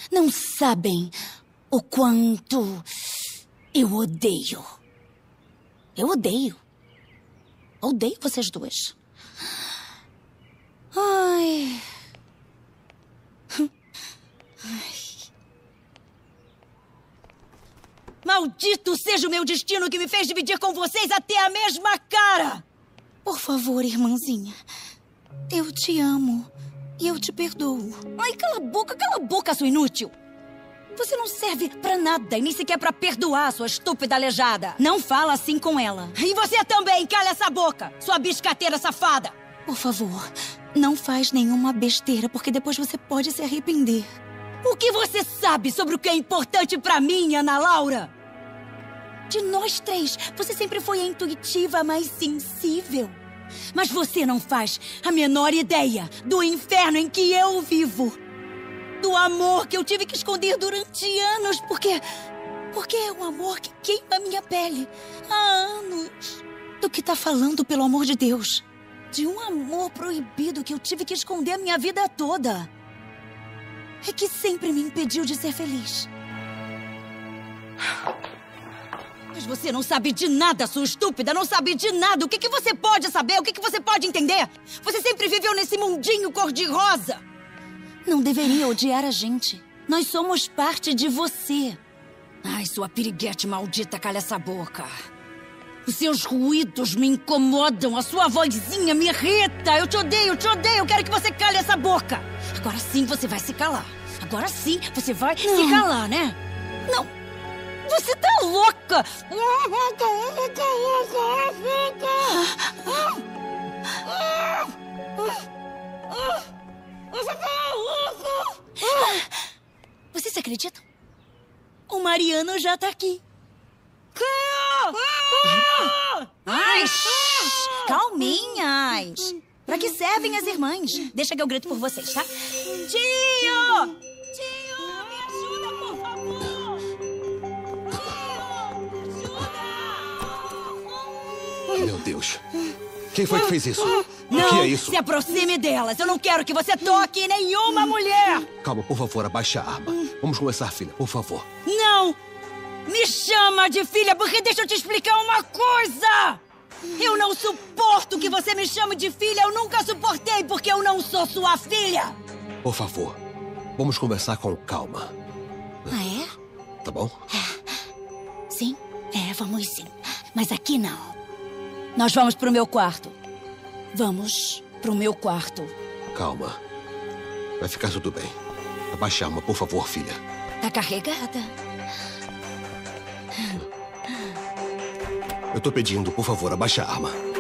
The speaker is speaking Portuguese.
não sabem o quanto eu odeio. Eu odeio. Odeio vocês duas. Ai. Maldito seja o meu destino que me fez dividir com vocês até a mesma cara! Por favor, irmãzinha. Eu te amo. E eu te perdoo. Ai, cala a boca, sua inútil! Você não serve pra nada e nem sequer pra perdoar, sua estúpida aleijada. Não fala assim com ela. E você também, cala essa boca, sua biscateira safada! Por favor, não faz nenhuma besteira, porque depois você pode se arrepender. O que você sabe sobre o que é importante pra mim, Ana Laura? De nós três, você sempre foi a intuitiva, mais sensível. Mas você não faz a menor ideia do inferno em que eu vivo. Do amor que eu tive que esconder durante anos, porque é um amor que queima a minha pele há anos. Do que tá falando, pelo amor de Deus? De um amor proibido que eu tive que esconder a minha vida toda. É que sempre me impediu de ser feliz. Mas você não sabe de nada, sua estúpida, não sabe de nada. O que você pode saber? O que você pode entender? Você sempre viveu nesse mundinho cor-de-rosa. Não deveria odiar a gente. Nós somos parte de você. Ai, sua piriguete maldita, calha essa boca. Os seus ruídos me incomodam, a sua vozinha me irrita. Eu te odeio, eu quero que você cale essa boca. Agora sim você vai se calar. Agora sim você vai se calar, né? Não. Você tá louca! Vocês acreditam? O Mariano já tá aqui. Ai, calminhas. Pra que servem as irmãs? Deixa que eu grito por vocês, tá? Tio! Tio, me ajuda, por favor! Meu Deus. Quem foi que fez isso? Não O que é isso? se aproxime delas. Eu não quero que você toque nenhuma mulher. Calma, por favor, abaixe a arma. Vamos começar, filha, por favor. Não! Me chama de filha, porque deixa eu te explicar uma coisa! Eu não suporto que você me chame de filha. Eu nunca suportei, porque eu não sou sua filha. Por favor, vamos conversar com calma. Ah, é? Tá bom? Sim, vamos sim. Mas aqui não. Nós vamos pro meu quarto. Vamos pro meu quarto. Calma. Vai ficar tudo bem. Abaixe a arma, por favor, filha. Tá carregada? Eu tô pedindo, por favor, abaixe a arma.